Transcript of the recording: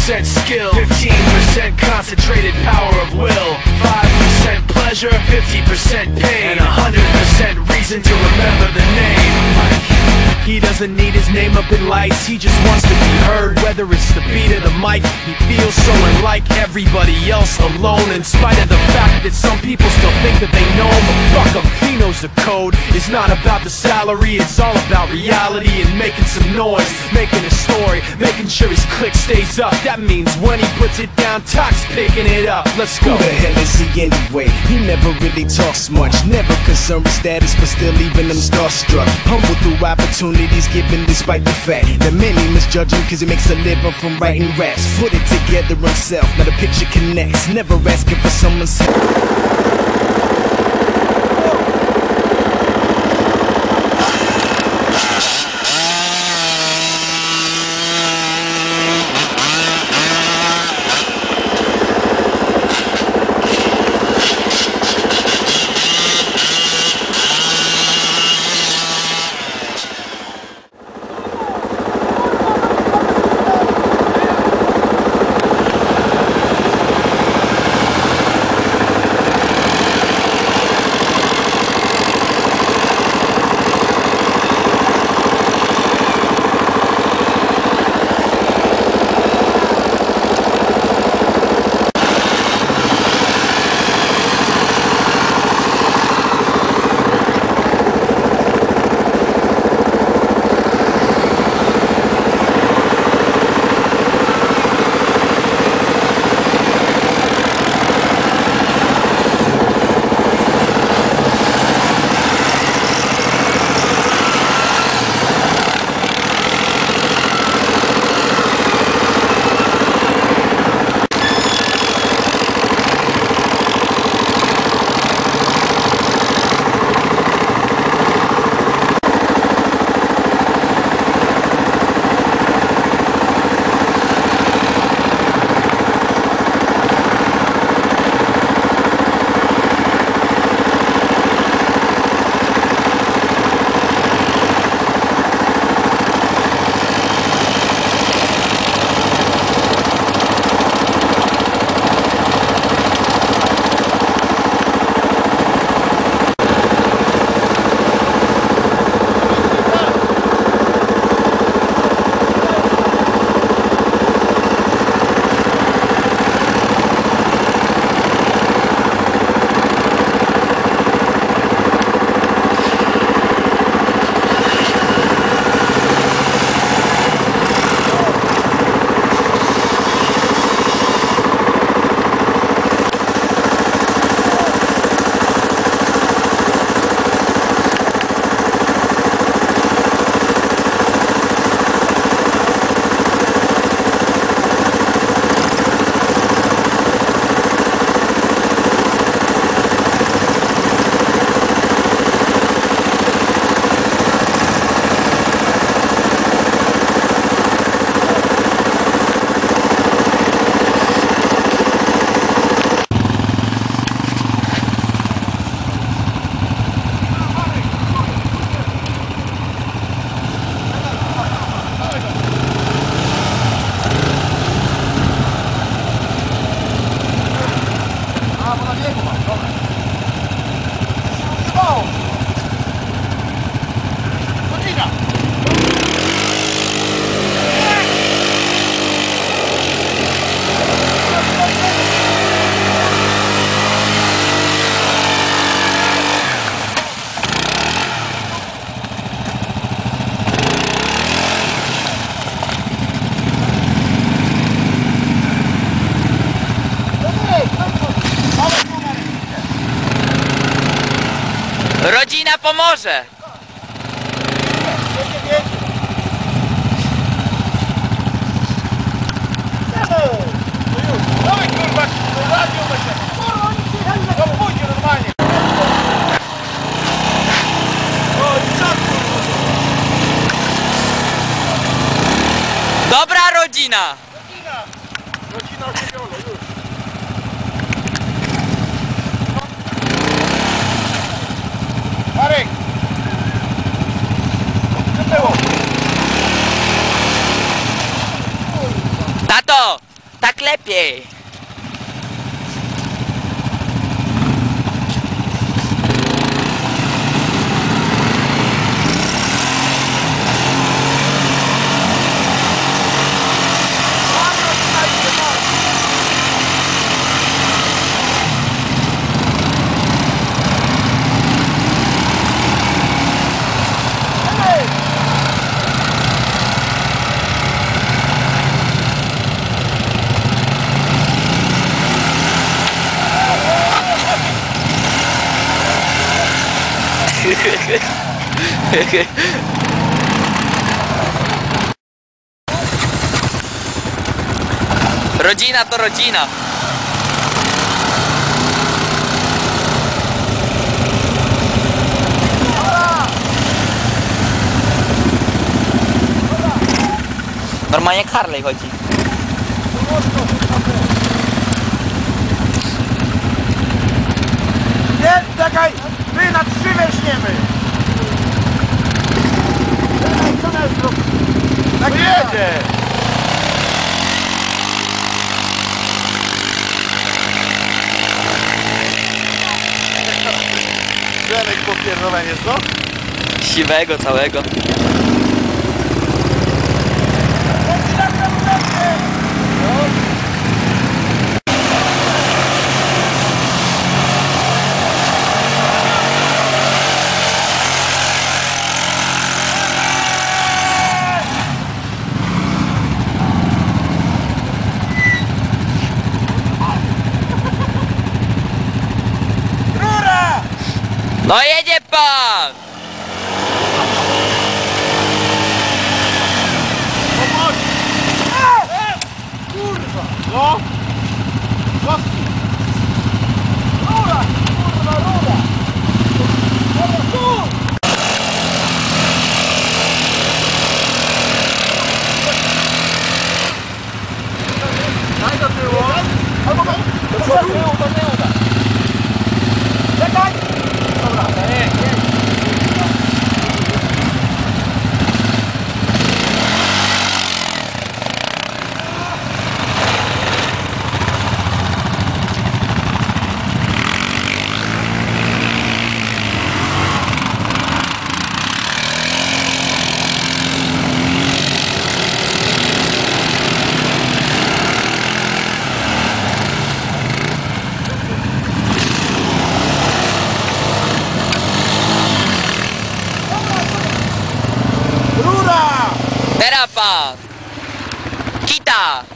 90% skill, 15% concentrated power of will, 5% pleasure, 50% pain, and 100% reason to remember the name. He doesn't need his name up in lights, he just wants to be heard. Whether it's the beat of the mic, he feels so unlike everybody else, alone. In spite of the fact that some people still think that they know him, but fuck him, he knows the code. It's not about the salary, it's all about reality and making some noise, making a story, making sure his click stays up. That means when he puts it down, Toc's picking it up. Let's go. Who the hell is he anyway? He never really talks much, never concerned with status, but still leaving them starstruck. Humble through opportunities given despite the fact that many misjudge him cause he makes a living from writing raps. Put it together himself, now the picture connects, never asking for someone's help. Rodzina pomoże! Dobra rodzina! Rodzina ożywiona, już. Marek! Co było? Tato! Tak lepiej. Rodzina to rodzina. Normalnie jak Harley chodzi. Nie, czekaj! My na 3 weźmiemy! Czekaj, co nas zrobi? Tak jedzie! Zenek popierdolenie, co? Siwego całego. No jedzie pan! Kurwa! No! Łaski! Rura! Kurwa, rura! Dobra, tu! Daj do tyłu! Albo do tyłu, to nie uda! Czekaj! Dobra, Teraz pan! Kita!